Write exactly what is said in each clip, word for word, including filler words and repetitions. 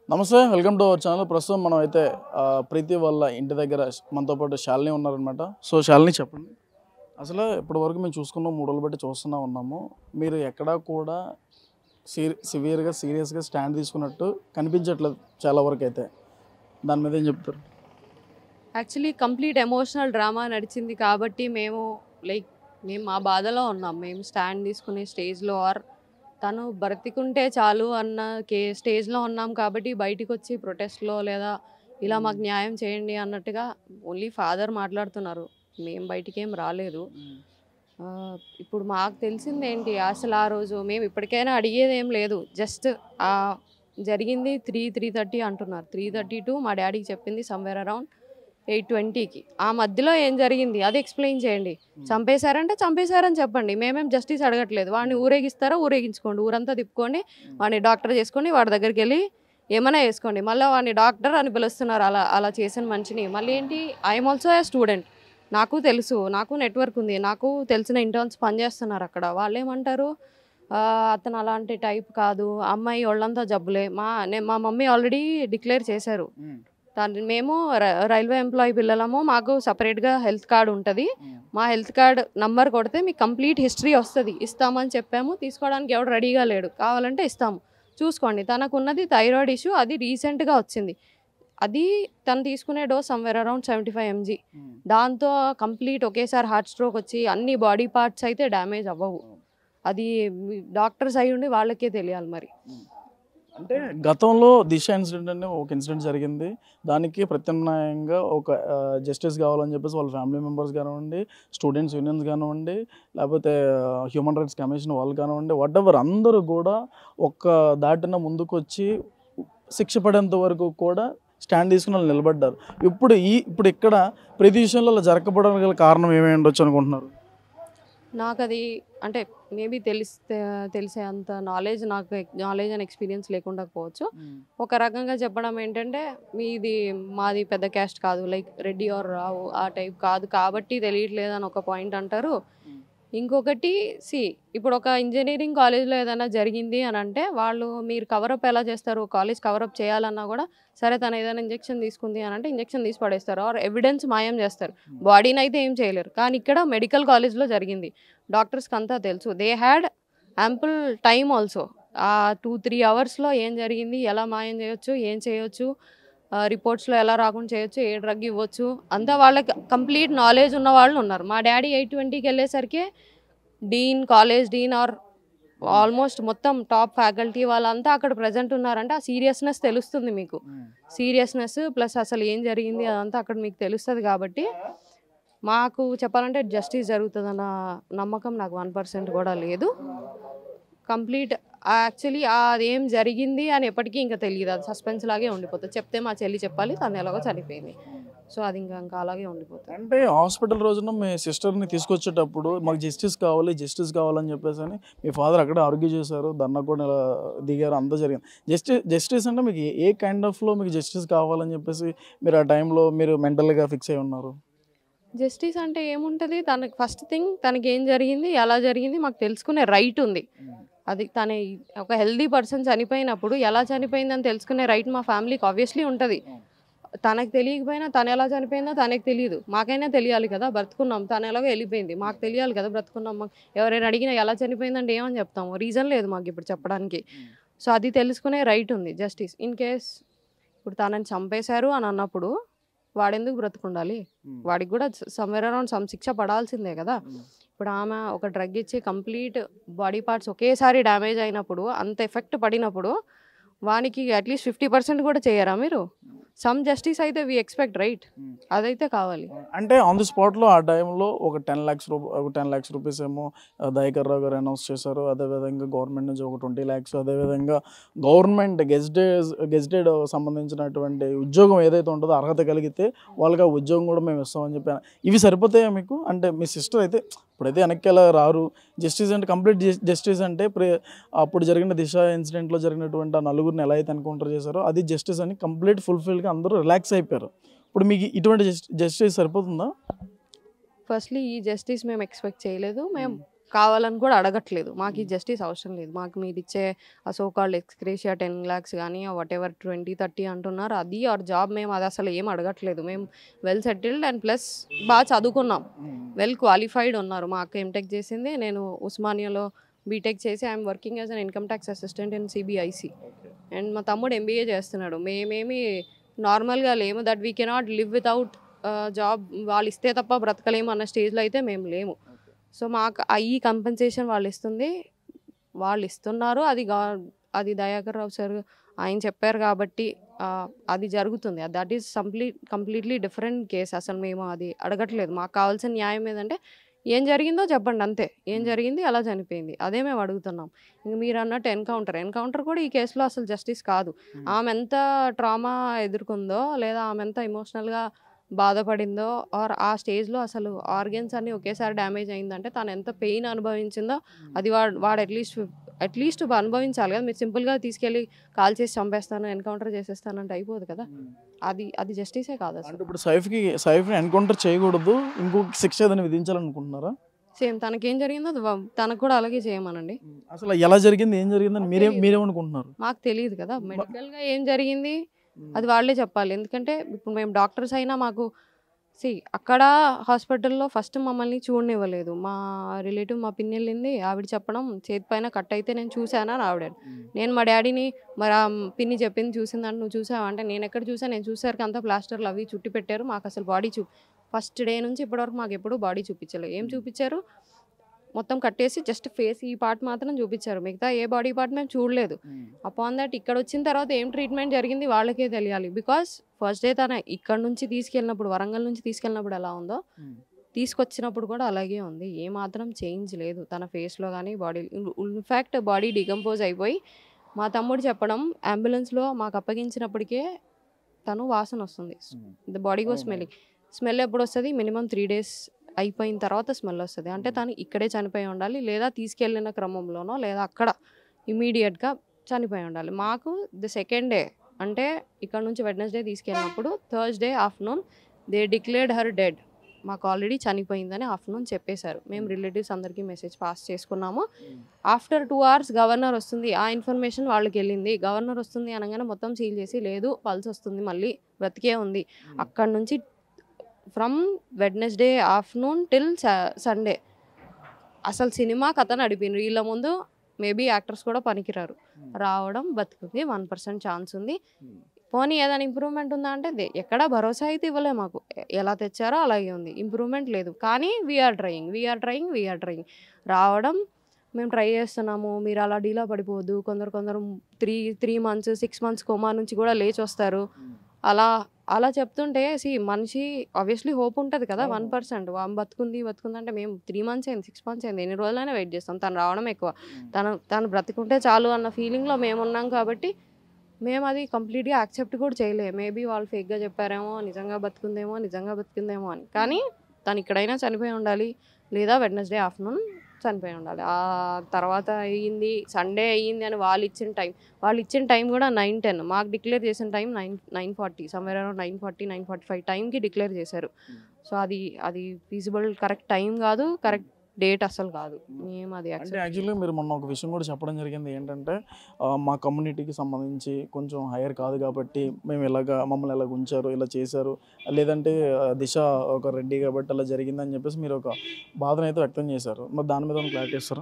నమస్తే, welcome to our channel. ప్రస్తుతం మనం అయితే ప్రీతి వాళ్ళ ఇంటి దగ్గర మనతో పాటు శాలిని ఉన్నారనమాట. సో శాలిని చెప్పండి, అసలు ఇప్పటివరకు మేము చూసుకున్నాం, మూడు రోజులు బట్టి చూస్తూనే ఉన్నాము. మీరు ఎక్కడా కూడా సీరి సివియర్గా సీరియస్గా స్టాండ్ తీసుకున్నట్టు కనిపించట్లేదు చాలా వరకు. అయితే దాని మీద ఏం చెప్తారు? యాక్చువల్లీ కంప్లీట్ ఎమోషనల్ డ్రామా నడిచింది కాబట్టి మేము లైక్ మేము మా బాధలో ఉన్నాం. మేము స్టాండ్ తీసుకునే స్టేజ్లో ఆర్ తను బ్రతికుంటే చాలు అన్న కే స్టేజ్లో ఉన్నాం కాబట్టి బయటికి వచ్చి ప్రొటెస్ట్లో లేదా ఇలా మాకు న్యాయం చేయండి అన్నట్టుగా ఓన్లీ ఫాదర్ మాట్లాడుతున్నారు. మేము బయటికి ఏం రాలేదు. ఇప్పుడు మాకు తెలిసింది ఏంటి, అసలు ఆ రోజు మేము ఇప్పటికైనా అడిగేది ఏం లేదు. జస్ట్ జరిగింది త్రీ త్రీ థర్టీ అంటున్నారు. త్రీ థర్టీ టు మా డాడీకి చెప్పింది సమ్వేర్ అరౌండ్ ఎయిట్ ట్వంటీకి. ఆ మధ్యలో ఏం జరిగింది అది ఎక్స్ప్లెయిన్ చేయండి. చంపేశారంటే చంపేశారని చెప్పండి. మేమేం జస్టిస్ అడగట్లేదు. వాడిని ఊరేగిస్తారా ఊరేగించుకోండి, ఊరంతా తిప్పుకోండి, వాడిని డాక్టర్ చేసుకోండి, వాడి దగ్గరికి వెళ్ళి ఏమైనా వేసుకోండి. మళ్ళీ వాడిని డాక్టర్ అని పిలుస్తున్నారు అలా అలా చేసిన మనిషిని. మళ్ళీ ఏంటి, ఐఎమ్ ఆల్సో ఏ స్టూడెంట్, నాకు తెలుసు, నాకు నెట్వర్క్ ఉంది, నాకు తెలిసిన ఇంటర్న్స్ పనిచేస్తున్నారు అక్కడ. వాళ్ళు ఏమంటారు, అతను అలాంటి టైప్ కాదు, అమ్మాయి వాళ్ళంతా జబ్బులే. మా మా మమ్మీ ఆల్రెడీ డిక్లేర్ చేశారు. దాన్ని మేము రైల్వే ఎంప్లాయీ పిల్లలము, మాకు సపరేట్గా హెల్త్ కార్డు ఉంటుంది. మా హెల్త్ కార్డ్ నంబర్ కొడితే మీకు కంప్లీట్ హిస్టరీ వస్తుంది, ఇస్తామని చెప్పాము. తీసుకోవడానికి ఎవడు రెడీగా లేడు, కావాలంటే ఇస్తాము, చూసుకోండి. తనకున్నది థైరాయిడ్ ఇష్యూ, అది రీసెంట్గా వచ్చింది. అది తను తీసుకునే dose somewhere around seventy five MG. దాంతో కంప్లీట్ ఒకేసారి హార్ట్ స్ట్రోక్ వచ్చి అన్ని బాడీ పార్ట్స్ అయితే డ్యామేజ్ అవ్వవు. అది డాక్టర్స్ అయి ఉండి వాళ్ళకే తెలియాలి. మరి అంటే గతంలో దిశ ఇన్సిడెంట్ అనే ఒక ఇన్సిడెంట్ జరిగింది. దానికి ప్రత్యామ్నాయంగా ఒక జస్టిస్ కావాలని చెప్పేసి వాళ్ళ ఫ్యామిలీ మెంబర్స్ కానివ్వండి, స్టూడెంట్స్ యూనియన్స్ కానివ్వండి, లేకపోతే హ్యూమన్ రైట్స్ కమిషన్ వాళ్ళు కానివ్వండి, వాట్ ఎవర్ అందరూ కూడా ఒక్క దాటిన ముందుకు వచ్చి శిక్ష పడేంత వరకు కూడా స్టాండ్ తీసుకుని వాళ్ళు నిలబడ్డారు. ఇప్పుడు ఈ ఇప్పుడు ఇక్కడ ప్రతి విషయంలో అలా జరగకపోవడానికి గల కారణం ఏమై ఉండొచ్చు అనుకుంటున్నారు? నాకు అది అంటే మేబీ తెలిస్తే తెలిసే అంత నాలెడ్జ్ నాకు నాలెడ్జ్ అండ్ ఎక్స్పీరియన్స్ లేకుండా పోవచ్చు. ఒక రకంగా చెప్పడం ఏంటంటే, మీది మాది పెద్ద క్యాస్ట్ కాదు, లైక్ రెడ్డి ఆర్ రావు ఆ టైప్ కాదు కాబట్టి తెలియట్లేదు అని ఒక పాయింట్ అంటారు. ఇంకొకటి సి ఇప్పుడు ఒక ఇంజనీరింగ్ కాలేజ్లో ఏదైనా జరిగింది అని అంటే వాళ్ళు మీరు కవరప్ ఎలా చేస్తారు? కాలేజ్ కవరప్ చేయాలన్నా కూడా సరే తను ఏదైనా ఇంజెక్షన్ తీసుకుంది అని అంటే ఇంజెక్షన్ తీసి పడేస్తారు, ఆర్ ఎవిడెన్స్ మాయం చేస్తారు. బాడీని అయితే ఏం చేయలేరు. కానీ ఇక్కడ మెడికల్ కాలేజ్లో జరిగింది, డాక్టర్స్కి అంతా తెలుసు. They had ample time also. ఆ టూ త్రీ అవర్స్లో ఏం జరిగింది, ఎలా మాయం చేయొచ్చు, ఏం చేయొచ్చు, రిపోర్ట్స్లో ఎలా రాకుండా చేయొచ్చు, ఏ డ్రగ్ ఇవ్వచ్చు, అంతా వాళ్ళకి కంప్లీట్ నాలెడ్జ్ ఉన్న వాళ్ళు ఉన్నారు. మా డాడీ ఎయిట్ ట్వంటీకి వెళ్ళేసరికి dean, college dean or almost మొత్తం టాప్ ఫ్యాకల్టీ వాళ్ళంతా అక్కడ ప్రజెంట్ ఉన్నారంటే ఆ సీరియస్నెస్ తెలుస్తుంది మీకు. సీరియస్నెస్ ప్లస్ అసలు ఏం జరిగింది అదంతా అక్కడ మీకు తెలుస్తుంది. కాబట్టి మాకు చెప్పాలంటే జస్టిస్ జరుగుతుందన్న నమ్మకం నాకు వన్ పర్సెంట్ కూడా లేదు. కంప్లీట్ యాక్చువల్లీ అదేం జరిగింది అని ఎప్పటికీ ఇంకా తెలియదు, అది సస్పెన్స్ లాగే ఉండిపోతుంది. చెప్తే మా చెల్లి చెప్పాలి, తను ఎలాగో చనిపోయింది, సో అది ఇంకా ఇంకా అలాగే ఉండిపోతుంది. అంటే హాస్పిటల్ రోజున మీ సిస్టర్ని తీసుకొచ్చేటప్పుడు మాకు జస్టిస్ కావాలి జస్టిస్ కావాలని చెప్పేసి అని మీ ఫాదర్ అక్కడే ఆర్గ్యూ చేశారు, ధర్నా కూడా దిగారు, అంతా జరిగింది. జస్టిస్ జస్టిస్ అంటే మీకు ఏ కైండ్ ఆఫ్లో మీకు జస్టిస్ కావాలని చెప్పేసి మీరు ఆ టైంలో మీరు మెంటల్గా ఫిక్స్ అయి ఉన్నారు? జస్టిస్ అంటే ఏముంటుంది, తనకి ఫస్ట్ థింగ్ తనకి ఏం జరిగింది, ఎలా జరిగింది మాకు తెలుసుకునే రైట్ ఉంది. అది తన ఒక హెల్దీ పర్సన్ చనిపోయినప్పుడు ఎలా చనిపోయిందని తెలుసుకునే రైట్ మా ఫ్యామిలీకి ఆబ్వియస్లీ ఉంటుంది. తనకు తెలియకపోయినా తను ఎలా చనిపోయిందో తనకు తెలియదు, మాకైనా తెలియాలి కదా. బ్రతుకున్నాం, తను ఎలాగో వెళ్ళిపోయింది, మాకు తెలియాలి కదా బ్రతుకున్నాం. మాకు ఎవరైనా అడిగినా ఎలా చనిపోయిందంటే ఏమని చెప్తాము, రీజన్ లేదు మాకు ఇప్పుడు చెప్పడానికి. సో అది తెలుసుకునే రైట్ ఉంది. జస్టిస్ ఇన్ కేస్ ఇప్పుడు తనని చంపేశారు అని అన్నప్పుడు వాడెందుకు బ్రతుకుండాలి, వాడికి కూడా సమ్వేర్ అరౌండ్ సమ్ శిక్ష పడాల్సిందే కదా. ఇప్పుడు ఆమె ఒక డ్రగ్ ఇచ్చి కంప్లీట్ బాడీ పార్ట్స్ ఒకేసారి డ్యామేజ్ అయినప్పుడు, అంత ఎఫెక్ట్ పడినప్పుడు వానికి అట్లీస్ట్ ఫిఫ్టీ పర్సెంట్ కూడా చేయరా మీరు? సమ్ జస్టిస్ అయితే వీ ఎక్స్పెక్ట్ రైట్, అదైతే కావాలి. అంటే ఆన్ ది స్పాట్లో ఆ టైంలో ఒక టెన్ ల్యాక్స్ రూపీ ఒక టెన్ ల్యాక్స్ రూపీస్ ఏమో దయాకర్ రావు గారు అనౌన్స్ చేశారు. అదేవిధంగా గవర్నమెంట్ నుంచి ఒక ట్వంటీ ల్యాక్స్, అదేవిధంగా గవర్నమెంట్ గెజిటెడ్ గెజిటెడ్ సంబంధించినటువంటి ఉద్యోగం ఏదైతే ఉంటుందో అర్హత కలిగితే వాళ్ళకి ఆ ఉద్యోగం కూడా మేము ఇస్తామని చెప్పాను. ఇవి సరిపోతాయా మీకు? అంటే మీ సిస్టర్ అయితే ఇప్పుడైతే వెనక్కి రారు. జస్టిస్ అంటే కంప్లీట్ జస్టిస్ అంటే అప్పుడు జరిగిన దిశ ఇన్సిడెంట్లో జరిగినటువంటి ఆ నలుగురిని ఎలా అయితే ఎన్కౌంటర్ చేశారో అది జస్టిస్ అని కంప్లీట్ ఫుల్ఫిల్గా అందరూ రిలాక్స్ అయిపోయారు. ఇప్పుడు మీకు ఇటువంటి జస్టిస్ సరిపోతుందా? ఫస్ట్లీ ఈ జస్టిస్ మేము ఎక్స్పెక్ట్ చేయలేదు. మేము కావాలని కూడా అడగట్లేదు. మాకు ఈ జస్టిస్ అవసరం లేదు. మాకు మీరు ఇచ్చే ఆ so called ex gratia ten lakhs కానీ వాట్ ఎవర్ ట్వంటీ థర్టీ అంటున్నారు, అది ఆర్ జాబ్ మేము అది అసలు ఏం అడగట్లేదు. మేము వెల్ సెటిల్డ్ అండ్ ప్లస్ బాగా చదువుకున్నాం, వెల్ క్వాలిఫైడ్ ఉన్నారు. మా అక్క ఎంటెక్ చేసింది, నేను ఉస్మానియాలో బీటెక్ చేసి I'm working as an income tax assistant in CBIC. And మా తమ్ముడు ఎంబీఏ చేస్తున్నాడు. మేమేమి నార్మల్గా లేము, that we cannot live without job, వాళ్ళు ఇస్తే తప్ప బ్రతకలేము అన్న స్టేజ్లో అయితే మేము లేము. సో మాకు ఈ కంపెన్సేషన్ వాళ్ళు ఇస్తుంది, వాళ్ళు ఇస్తున్నారు. అది గా అది దయాకర్ రావు సార్ ఆయన చెప్పారు కాబట్టి అది జరుగుతుంది. That is complete completely different case. అసలు మేము అది అడగట్లేదు. మాకు కావాల్సిన న్యాయం ఏదంటే ఏం జరిగిందో చెప్పండి అంతే. ఏం జరిగింది, అలా చనిపోయింది, అదే మేము అడుగుతున్నాం. ఇంక మీరు అన్నట్టు ఎన్కౌంటర్ ఎన్కౌంటర్ కూడా ఈ కేసులో అసలు జస్టిస్ కాదు. ఆమె ఎంత ట్రామా ఎదుర్కొందో లేదా ఆమె ఎంత ఎమోషనల్గా బాధపడిందో ఆర్ ఆ స్టేజ్లో అసలు ఆర్గన్స్ అన్నీ ఒకేసారి డ్యామేజ్ అయిందంటే తను ఎంత పెయిన్ అనుభవించిందో అది వాడు వాడు అట్లీస్ట్ అట్లీస్ట్ అనుభవించాలి కదా. మీరు సింపుల్గా తీసుకెళ్ళి కాల్ చేసి చంపేస్తాను, ఎన్కౌంటర్ చేసేస్తాను అంటే అయిపోదు కదా. అది అది జస్టిసే కాదు అసలు. ఇప్పుడు సైఫ్కి సైఫ్ని ఎన్కౌంటర్ చేయకూడదు, ఇంకొక శిక్ష ఏదైనా విధించాలనుకుంటున్నారా? సేమ్ తనకేం జరిగిందో అది తనకు కూడా అలాగే చేయమనండి. అసలు ఎలా జరిగింది, ఏం జరిగిందని మీరే మీరేమనుకుంటున్నారు? మాకు తెలియదు కదా మెడికల్గా ఏం జరిగింది, అది వాళ్ళే చెప్పాలి. ఎందుకంటే ఇప్పుడు మేము డాక్టర్స్ అయినా మాకు సి అక్కడ హాస్పిటల్లో ఫస్ట్ మమ్మల్ని చూడనివ్వలేదు. మా రిలేటివ్ మా పిన్ని వెళ్ళింది, ఆవిడ చెప్పడం చేతి పైన కట్ అయితే నేను చూసానా అని ఆవిడ. నేను మా డాడీని మరి ఆ పిన్ని చెప్పింది చూసిందంటే నువ్వు చూసావా అంటే నేను ఎక్కడ చూసాను, నేను చూసారికి అంతా ప్లాస్టర్లు అవి చుట్టి పెట్టారు, మాకు అసలు బాడీ చూ ఫస్ట్ డే నుంచి ఇప్పటివరకు మాకు ఎప్పుడు బాడీ చూపించలేదు. ఏం చూపించారు, మొత్తం కట్టేసి జస్ట్ ఫేస్ ఈ పార్ట్ మాత్రం చూపించారు, మిగతా ఏ బాడీ పార్ట్ మేము చూడలేదు. అపాన్ దట్ ఇక్కడ వచ్చిన తర్వాత ఏం ట్రీట్మెంట్ జరిగింది వాళ్ళకే తెలియాలి. బికాస్ ఫస్ట్ డే తన ఇక్కడ నుంచి తీసుకెళ్ళినప్పుడు, వరంగల్ నుంచి తీసుకెళ్ళినప్పుడు ఎలా ఉందో తీసుకొచ్చినప్పుడు కూడా అలాగే ఉంది. ఏ మాత్రం చేంజ్ లేదు తన ఫేస్లో కానీ బాడీ. ఇన్ఫ్యాక్ట్ బాడీ డికంపోజ్ అయిపోయి మా తమ్ముడు చెప్పడం అంబులెన్స్లో మాకు అప్పగించినప్పటికే తను వాసన వస్తుంది, the body go smelling. Smell ఎప్పుడు వస్తుంది, మినిమం త్రీ డేస్ అయిపోయిన తర్వాత స్మెల్ వస్తుంది. అంటే తను ఇక్కడే చనిపోయి ఉండాలి, లేదా తీసుకెళ్ళిన క్రమంలోనో లేదా అక్కడ ఇమీడియట్గా చనిపోయి ఉండాలి. మాకు ది సెకండ్ డే అంటే ఇక్కడ నుంచి వెడ్నెస్డే తీసుకెళ్ళినప్పుడు Thursday afternoon they declared her dead. మాకు ఆల్రెడీ చనిపోయిందని ఆఫ్టర్నూన్ చెప్పేశారు. మేము రిలేటివ్స్ అందరికీ మెసేజ్ పాస్ చేసుకున్నాము. ఆఫ్టర్ టూ అవర్స్ గవర్నర్ వస్తుంది, ఆ ఇన్ఫర్మేషన్ వాళ్ళకి వెళ్ళింది. గవర్నర్ వస్తుంది అనగానే మొత్తం సీల్ చేసి లేదు పల్స్ వస్తుంది, మళ్ళీ బ్రతికే ఉంది. అక్కడ నుంచి from Wednesday afternoon till Sunday అసలు సినిమా కథ నడిపింది. వీళ్ళ ముందు మేబీ యాక్టర్స్ కూడా పనికిరారు, రావడం బతుకుంది, వన్ పర్సెంట్ ఛాన్స్ ఉంది. పోనీ ఏదైనా ఇంప్రూవ్మెంట్ ఉందా అంటే ఎక్కడా భరోసా అయితే ఇవ్వలే మాకు. ఎలా తెచ్చారో అలాగే ఉంది, ఇంప్రూవ్మెంట్ లేదు. కానీ we are trying we are trying we are trying రావడం మేము ట్రై చేస్తున్నాము. మీరు అలా డీలా పడిపోవద్దు, కొందరు కొందరు three three months six months coma నుంచి కూడా లేచి వస్తారు. అలా అలా చెప్తుంటే సి మనిషి ఆబ్వియస్లీ హోప్ ఉంటుంది కదా. వన్ పర్సెంట్ బతుకుంది బతుకుంది అంటే మేము త్రీ మంత్స్ అయింది సిక్స్ మంత్స్ అయింది ఎన్ని రోజులైనా వెయిట్ చేస్తాం. తను రావడం ఎక్కువ, తను తను బ్రతుకుంటే చాలు అన్న ఫీలింగ్లో మేము ఉన్నాం. కాబట్టి మేము అది కంప్లీట్గా యాక్సెప్ట్ కూడా చేయలేము. మేబీ వాళ్ళు ఫేక్గా చెప్పారేమో, నిజంగా బతుకుందేమో నిజంగా బతుకుందేమో అని. కానీ తను ఇక్కడైనా చనిపోయి ఉండాలి, లేదా వెడ్నెస్డే ఆఫ్టర్నూన్ చనిపోయి ఉండాలి. ఆ తర్వాత అయ్యింది సండే అయ్యింది అని వాళ్ళు ఇచ్చిన టైం వాళ్ళు ఇచ్చిన టైం కూడా నైన్ టెన్ మాకు డిక్లేర్ చేసిన time nine nine forty somewhere around nine forty nine forty five టైంకి డిక్లేర్ చేశారు. సో అది అది ఫీజిబుల్ కరెక్ట్ టైం కాదు, కరెక్ట్ డేట్ అసలు కాదు. మేము అది యాక్చువల్లీ మీరు మొన్న ఒక విషయం కూడా చెప్పడం జరిగింది ఏంటంటే మా కమ్యూనిటీకి సంబంధించి కొంచెం హైయర్ కాదు కాబట్టి మేము ఇలాగ మమ్మల్ని ఇలాగ ఉంచారు, ఇలా చేశారు, లేదంటే దిశ ఒక రెడ్డి కాబట్టి అలా జరిగిందని చెప్పేసి మీరు ఒక బాధను అయితే వ్యక్తం చేశారు. మరి దాని మీద క్లారిటీ ఇస్తారా?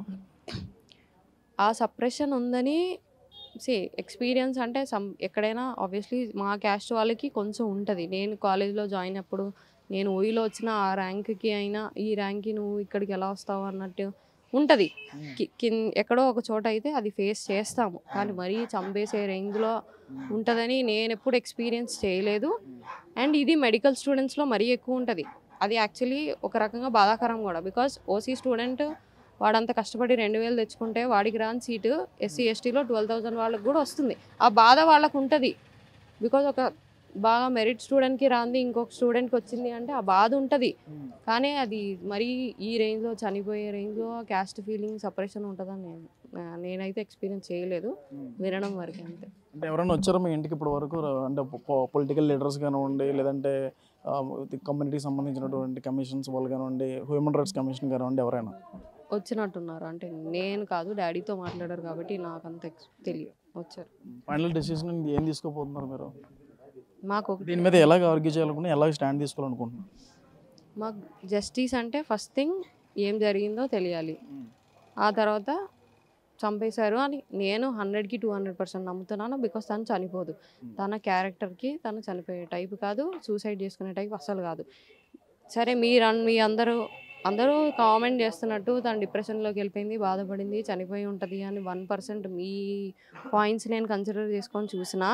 ఆ సప్రెషన్ ఉందని సి ఎక్స్పీరియన్స్ అంటే సమ్ ఎక్కడైనా ఆబ్వియస్లీ మా క్యాస్ట్ వాళ్ళకి కొంచెం ఉంటుంది. నేను కాలేజ్లో జాయిన్ అప్పుడు నేను ఓయిలో వచ్చిన ఆ ర్యాంక్కి అయినా ఈ ర్యాంక్కి నువ్వు ఇక్కడికి ఎలా వస్తావు అన్నట్టు ఉంటుంది. కింద ఎక్కడో ఒక చోట అయితే అది ఫేస్ చేస్తాము, కానీ మరీ చంపేసే రేంజ్లో ఉంటుందని నేను ఎప్పుడు ఎక్స్పీరియన్స్ చేయలేదు. అండ్ ఇది మెడికల్ స్టూడెంట్స్లో మరీ ఎక్కువ ఉంటుంది. అది యాక్చువల్లీ ఒక రకంగా బాధాకరం కూడా. బికాస్ ఓసీ స్టూడెంట్ వాడంతా కష్టపడి రెండు వేలు తెచ్చుకుంటే వాడికి రాని సీటు ఎస్సీ ఎస్టీలో ట్వెల్వ్ థౌసండ్ వాళ్ళకి కూడా వస్తుంది. ఆ బాధ వాళ్ళకు ఉంటుంది. బికాజ్ ఒక బాగా మెరిట్ స్టూడెంట్కి రాంది ఇంకొక స్టూడెంట్కి వచ్చింది అంటే ఆ బాధ ఉంటుంది. కానీ అది మరీ ఈ రేంజ్లో చనిపోయే రేంజ్లో క్యాస్ట్ ఫీలింగ్ సపరేషన్ ఉంటుందని నేను నేనైతే ఎక్స్పీరియన్స్ చేయలేదు, వినడం వరకు అంతే. అంటే ఎవరైనా వచ్చారో మీ ఇంటికి ఇప్పటి వరకు? అంటే పొలిటికల్ లీడర్స్ కానివ్వండి, లేదంటే కమ్యూనిటీకి సంబంధించినటువంటి కమిషన్స్ వాళ్ళు కానివ్వండి, హ్యూమన్ రైట్స్ కమిషన్ కానివ్వండి, ఎవరైనా? వచ్చినట్టున్నారు. అంటే నేను కాదు, డాడీతో మాట్లాడారు కాబట్టి నాకు అంత ఎక్స్ తెలియదు. వచ్చారు. ఫైనల్ డెసిషన్ ఏం తీసుకోబోతున్నారు మీరు? మాకు దీని మీద ఎలాగ ఆర్గ్యూ చేయాలనుకున్నా, ఎలాగ స్టాండ్ తీసుకోవాలనుకుంటున్నారు? మాకు జస్టిస్ అంటే ఫస్ట్ థింగ్ ఏం జరిగిందో తెలియాలి. ఆ తర్వాత చంపేశారు అని నేను హండ్రెడ్కి టూ హండ్రెడ్ పర్సెంట్ నమ్ముతున్నాను. బికాస్ తను చనిపోదు. తన క్యారెక్టర్కి తను చనిపోయే టైప్ కాదు, సూసైడ్ చేసుకునే టైప్ అస్సలు కాదు. సరే మీరు మీ అందరూ అందరూ కామెంట్ చేస్తున్నట్టు తను డిప్రెషన్లోకి వెళ్ళిపోయింది, బాధపడింది, చనిపోయి ఉంటుంది అని వన్ పర్సెంట్ మీ పాయింట్స్ నేను కన్సిడర్ చేసుకొని చూసినా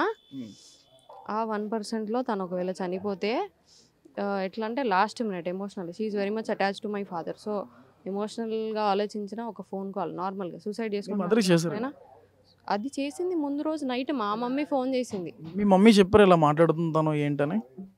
ఆ వన్ పర్సెంట్లో తను ఒకవేళ చనిపోతే ఎట్లా అంటే last minute emotional, she is very much attach to my father. So ఎమోషనల్గా ఆలోచించిన ఒక ఫోన్ కాల్ నార్మల్గా సూసైడ్ చేసుకుంటున్నా అది చేసింది ముందు రోజు నైట్ మా మమ్మీ ఫోన్ చేసింది. మీ మమ్మీ చెప్పారు ఇలా మాట్లాడుతుంటాను ఏంటని?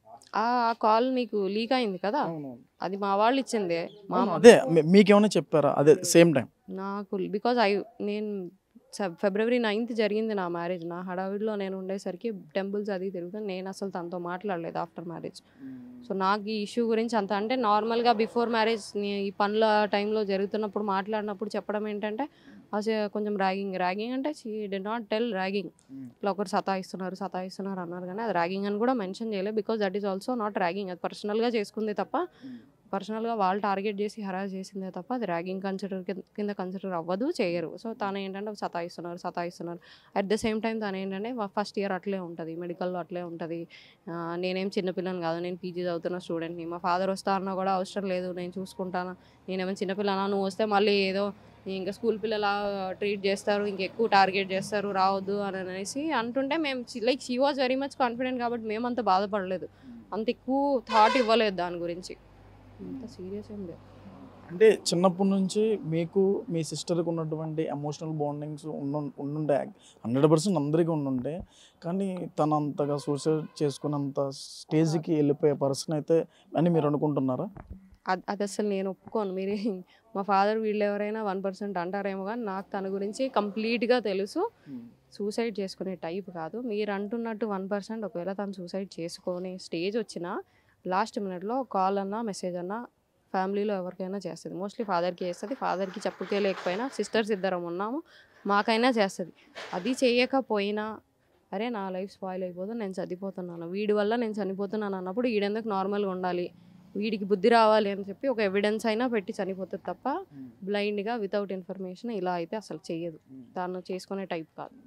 ఆ కాల్ మీకు లీక్ అయింది కదా, అది మా వాళ్ళు ఇచ్చిందే. మా అదే మీకేమైనా చెప్పారా అదే సేమ్ టైం? నాకు బికాజ్ ఐ నేను ఫిబ్రవరి నైన్త్ జరిగింది నా మ్యారేజ్. నా హడావిడిలో నేను ఉండేసరికి టెంపుల్స్ అది తిరుగుతాను. నేను అసలు తనతో మాట్లాడలేదు ఆఫ్టర్ మ్యారేజ్. సో నాకు ఈ ఇష్యూ గురించి అంత అంటే నార్మల్గా బిఫోర్ మ్యారేజ్ ఈ పనుల టైంలో జరుగుతున్నప్పుడు మాట్లాడినప్పుడు చెప్పడం ఏంటంటే అసలు కొంచెం ర్యాగింగ్ ర్యాగింగ్ అంటే she did not tell ragging, ఇట్లా ఒకరు సతాయిస్తున్నారు సతాయిస్తున్నారు అన్నారు. కానీ అది ర్యాగింగ్ అని కూడా మెన్షన్ చేయలేదు. Because that is also not ragging. అది పర్సనల్గా చేసుకుంది తప్ప, పర్సనల్గా వాళ్ళు టార్గెట్ చేసి హరాస్ చేసిందే తప్ప అది ర్యాగింగ్ కన్సిడర్ కింద కన్సిడర్ అవ్వదు, చేయరు. సో తను ఏంటంటే సతాయిస్తున్నారు సతాయిస్తున్నారు అట్ ద సేమ్ టైం తను ఏంటంటే ఫస్ట్ ఇయర్ అట్లే ఉంటుంది, మెడికల్లో అట్లే ఉంటుంది. నేనేం చిన్నపిల్లని కాదు, నేను పీజీ చదువుతున్న స్టూడెంట్ని. మా ఫాదర్ వస్తా అన్నా కూడా అవసరం లేదు, నేను చూసుకుంటాను. నేనేమో చిన్నపిల్లనా, నువ్వు వస్తే మళ్ళీ ఏదో ఇంకా స్కూల్ పిల్లలా ట్రీట్ చేస్తారు, ఇంకెక్కువ టార్గెట్ చేస్తారు, రావద్దు అని అనేసి అంటుంటే మేము like she was very much confident కాబట్టి మేము అంత బాధపడలేదు, అంత ఎక్కువ థాట్ ఇవ్వలేదు దాని గురించి. అంత సీరియస్ ఏం లేదు. అంటే చిన్నప్పటి నుంచి మీకు మీ సిస్టర్కి ఉన్నటువంటి ఎమోషనల్ బాండింగ్స్ ఉండు ఉండుంటే హండ్రెడ్ పర్సెంట్ అందరికీ ఉండుంటే, కానీ తను అంతగా సూసైడ్ చేసుకున్నంత స్టేజ్కి వెళ్ళిపోయే పర్సన్ అయితే అని మీరు అనుకుంటున్నారా? అది అది అసలు నేను ఒప్పుకోను. మీరే మా ఫాదర్ వీళ్ళు ఎవరైనా వన్ పర్సెంట్ అంటారేమో, కానీ నాకు తన గురించి కంప్లీట్గా తెలుసు. సూసైడ్ చేసుకునే టైప్ కాదు. మీరు అంటున్నట్టు వన్ పర్సెంట్ ఒకవేళ తను సూసైడ్ చేసుకునే స్టేజ్ వచ్చినా లాస్ట్ మినిట్లో కాల్ అన్నా మెసేజ్ అన్నా ఫ్యామిలీలో ఎవరికైనా చేస్తుంది. మోస్ట్లీ ఫాదర్కి చేస్తుంది. ఫాదర్కి చెప్పుకే లేకపోయినా సిస్టర్స్ ఇద్దరం ఉన్నాము, మాకైనా చేస్తుంది. అది చేయకపోయినా అరే నా లైఫ్ స్పాయిల్ అయిపోదు, నేను చనిపోతున్నాను, వీడి వల్ల నేను చనిపోతున్నాను అన్నప్పుడు వీడెందుకు నార్మల్గా ఉండాలి, వీడికి బుద్ధి రావాలి అని చెప్పి ఒక ఎవిడెన్స్ అయినా పెట్టి చనిపోతుంది తప్ప బ్లైండ్గా వితౌట్ ఇన్ఫర్మేషన్ ఇలా అయితే అసలు చెయ్యదు. తను చేసుకునే టైప్ కాదు.